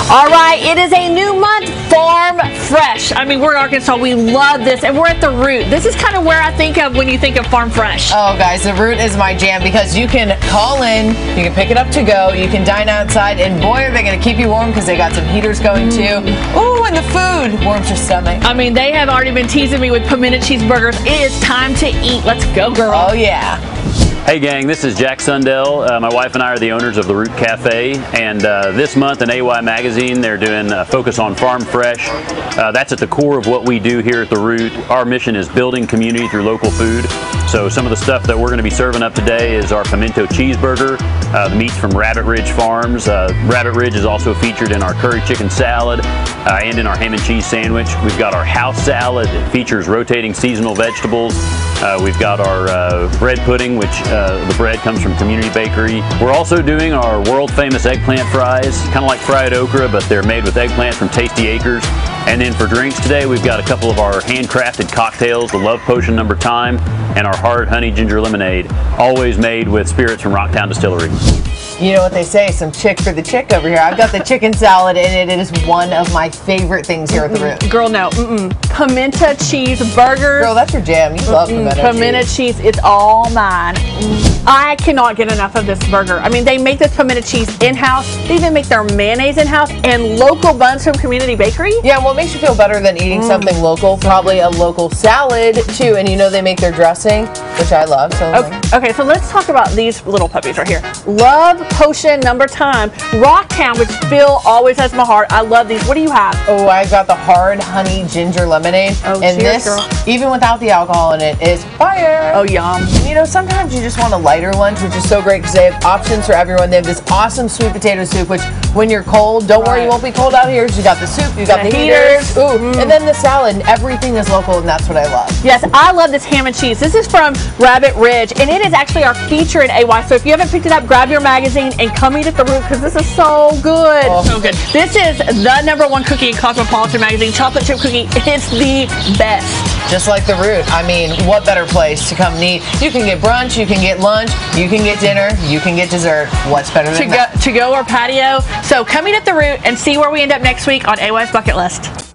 All right, it is a new month, Farm Fresh. I mean, we're in Arkansas. We love this, and we're at the Root. This is kind of where I think of when you think of Farm Fresh. Oh, guys, the Root is my jam because you can call in, you can pick it up to go, you can dine outside, and boy, are they going to keep you warm because they got some heaters going too. Ooh, and the food warms your stomach. I mean, they have already been teasing me with pimento cheeseburgers. It is time to eat. Let's go, girl. Oh, yeah. Hey gang, this is Jack Sundell. My wife and I are the owners of the Root Cafe, and this month in AY Magazine they're doing a focus on Farm Fresh. That's at the core of what we do here at the Root. Our mission is building community through local food. So some of the stuff that we're going to be serving up today is our pimento cheeseburger. The meat's from Rabbit Ridge Farms. Rabbit Ridge is also featured in our curry chicken salad and in our ham and cheese sandwich. We've got our house salad that features rotating seasonal vegetables. We've got our bread pudding, which the bread comes from Community Bakery. We're also doing our world famous eggplant fries, kind of like fried okra, but they're made with eggplant from Tasty Acres. And then for drinks today, we've got a couple of our handcrafted cocktails, the Love Potion No. Time, and our hard honey ginger lemonade, always made with spirits from Rocktown Distillery. You know what they say, some chick for the chick over here. I've got the chicken salad in it. It is one of my favorite things here at the Root. Girl, no. Pimento cheeseburger. Girl, that's your jam. You love pimento cheese. It's all mine. I cannot get enough of this burger. I mean, they make this pimento cheese in-house. They even make their mayonnaise in-house and local buns from Community Bakery. Yeah, what makes you feel better than eating something local? Probably a local salad, too. And you know they make their dressing, which I love. So okay, so let's talk about these little puppies right here. Love Potion No. Time. Rocktown, which Phil always has my heart. I love these. What do you have? Oh, I've got the hard honey ginger lemonade. Oh, and cheers, this, girl. even without the alcohol in it, is fire. Oh, yum. You know, sometimes you just want a lighter lunch, which is so great because they have options for everyone. They have this awesome sweet potato soup, which when you're cold, don't worry, you won't be cold out here. You got the soup, you got the heaters. Ooh, and then the salad, and everything is local, and that's what I love. Yes, I love this ham and cheese. This is from Rabbit Ridge, and it is actually our feature in AY. So if you haven't picked it up, grab your magazine and come eat at the Root because this is so good. Oh. So good. This is the #1 cookie in Cosmopolitan Magazine, chocolate chip cookie. It's the best. Just like the Root. I mean, what better place to come and eat? You can get brunch, you can get lunch, you can get dinner, you can get dessert. What's better than that? To go or patio. So come eat at the Root and see where we end up next week on AY's Bucket List.